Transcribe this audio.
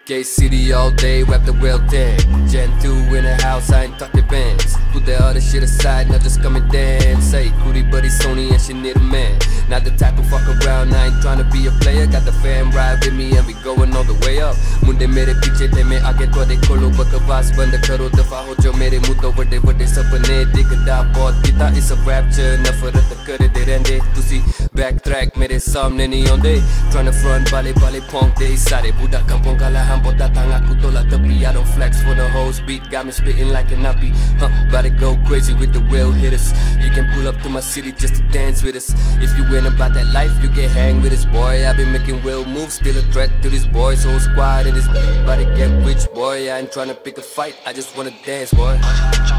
K-City all day, rap the real thing. Gen 2 in the house, I ain't talking benz. Put that other shit aside, now just come and dance. Say, kuri buddy sohni and she need a man. Not the type of fuck around, I ain't tryna be a player. Got the fam ride with me and we going all the way up. Munde mere pichay the mein aghay twade kohlo bakwas bandh karo defa hojho mere munde vade sapne dekhda bahut kitta is a rapture nafrat karde rendhe tusi backtrack mere samne nahi ondhe. Tryna front bahle punk de sare buda kampong kala ham bota tanga kutola tapi I don't flex for the hoes beat got me spitting like an nappy. About to go crazy with the real hitters. You can pull up to my city just to dance with us. If you ain't about that life, you get hang with this boy. I been making real moves, still a threat to this boys. Whole squad in this about to get rich, boy. I ain't tryna pick a fight, I just wanna dance, boy.